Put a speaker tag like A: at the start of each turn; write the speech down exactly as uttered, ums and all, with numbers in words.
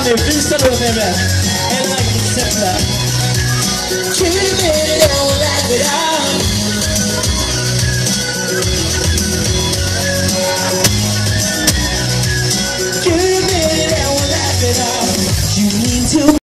A: nu, visa då med mig. En like exemplar.